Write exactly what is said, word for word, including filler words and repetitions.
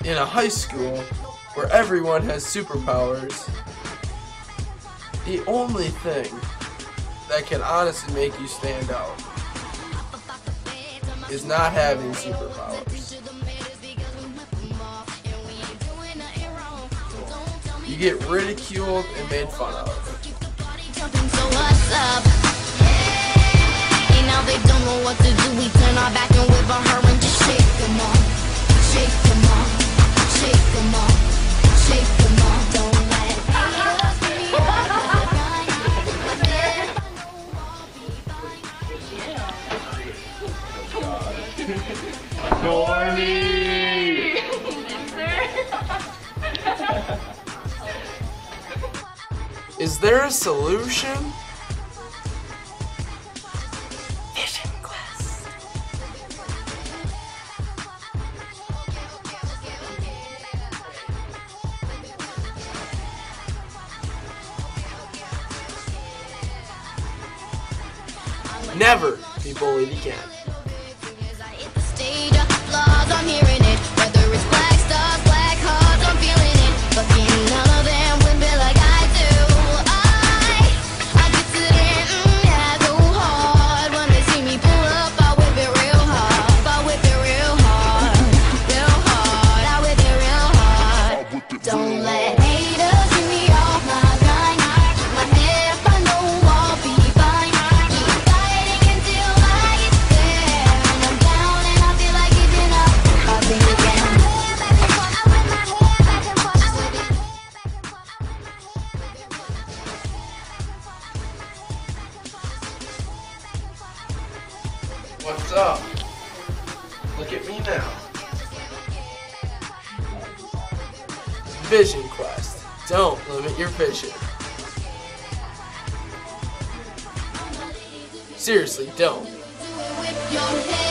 in a high school where everyone has superpowers, the only thing that can honestly make you stand out is not having superpowers. You get ridiculed and made fun of. Now they don't know what to do. We turn our back and whip on her and just shake them off, shake them off, shake them off, shake them off. Don't let haters get me Corny! Is there a solution? Vision Quest. Never be bullied again. As I hit the stage, applause, I'm hearing it. Whether it's black stars, black hearts, I'm feeling it. But can none of them win me like I do? I, I get to them, mm, yeah, so hard. When they see me pull up, I whip it real hard. I whip it real hard, real hard. I whip it real hard. Don't let haters get me off my grind. Keep my head up, I know I'll be fine. Keep fighting until I get there. And I'm down and I feel like giving up. I'll think again. What's up? Look at me now. Vision Quest. Don't limit your vision. Seriously, don't. Whip your head.